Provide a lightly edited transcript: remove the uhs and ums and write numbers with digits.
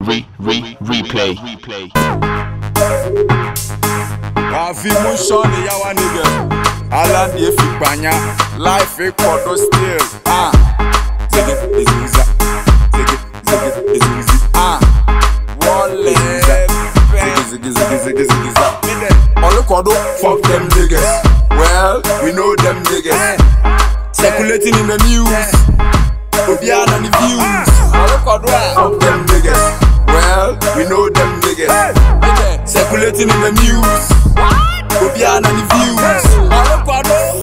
replay. Afi Mushon, yawa niggas. Alan ye fipanya, life e kodo still. Ziggy, ziggy, ziggy, Wale, ziggy, ziggy, all the kodo, fuck them niggas. Well, we know them niggas. Circulating in the news, Obiana the views. All the kodo, fuck them niggas. Well, we know them niggas. Circulating in the news.